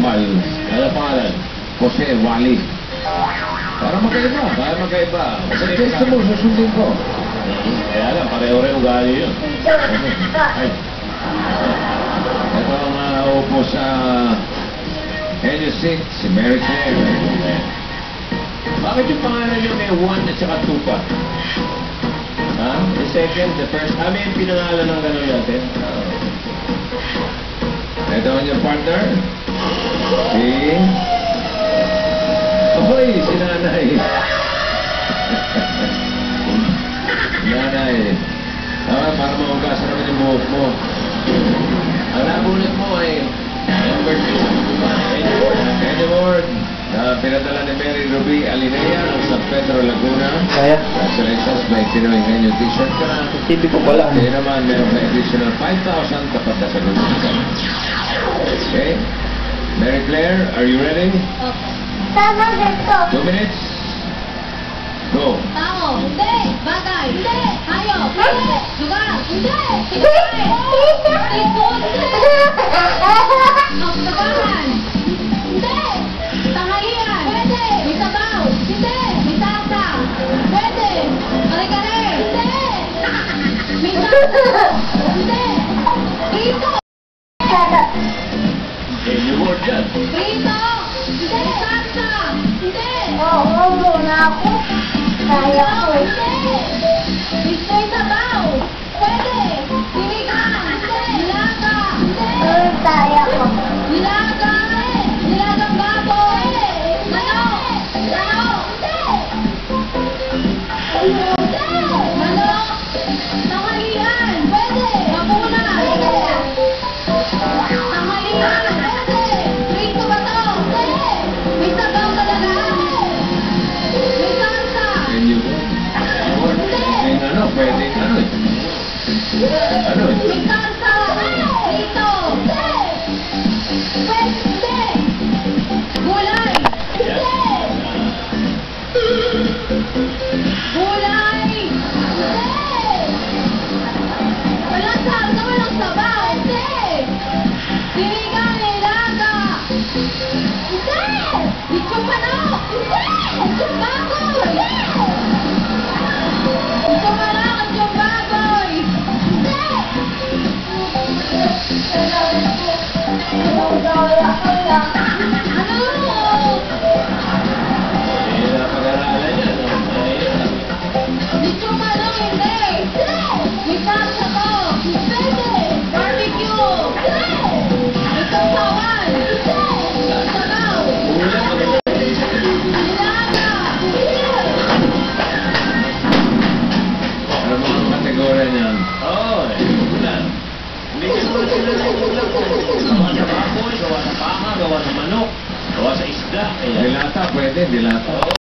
Bukal. Ano pangalan? Jose Wally. Para magkaiba. Sa test mo, susundin ko. Kaya lang, pareho-reho ugali yun. Ay. Ito ang naupo sa Henyo Seat, si Mary Claire. Bakit yung pangalan nyo may 1 at saka 2 pa? Ha? The second, the first. May pinangalan ng gano'n natin. Ito ang yung partner. Si... Ahoy, si Nanay. Nanay. Para mahugasan naman yung buhok mo. Ang nabunot mo ay number 2. Henyo Ward. Pinadala ni Mary Ruby Alinea ng San Pedro, Laguna. Kaya? Congratulations, may Pinoy Henyo t-shirt ka na. TV ko pala. Kaya naman, meron pa additional 5,000 kapag nasagot mo. Okay? Mary Claire, are you ready? Okay. 2 minutes. Go. Tao, hindi. Bagay, hindi. Hayop, hindi. Lugar, hindi. Tinapay, tikot, hindi. Magtabangan, hindi. Tanghalian, pwede. May sabaw, hindi. May tasa, pwede. Kare-kare, hindi. May tasa, hindi. Rito. Henyo Ward yan. Rito, hindi. Tasa, hindi. Oo, muna ako. Kaya ko. Hindi. May sabaw, pwede. Sinigang, hindi. Nilaga, hindi. Kaya ko. Nilaga, nilagang baboy. Manok, manok, hindi. Manok, tanghalian, pwede. Mapuna, hindi. Tanghalian, pwede. Prito ba to? Hindi. May sabaw talaga. May salsa. Henyo Ward. May ano, pwede ano eh. Ano eh. May salsa. Prito. Pwede. Gulay. Gulay. Walang salsa, walang sabaw. Sinigang, nilaga. Lechong manok. Lechong baboy. Lechong manok, lechong baboy. Ano? Hindi na pag-aralan yan. Lechong manok, hindi. May salsa to. Barbecue. May sausawan. Sabaw. Nilaga. Ano mga kategorya niyan? Oo, ulan. Hindi ka naman sila ng ulan. Gawa sa baboy, gawa sa pama, gawa sa manok, gawa sa isda. Dilata, pwede, dilata.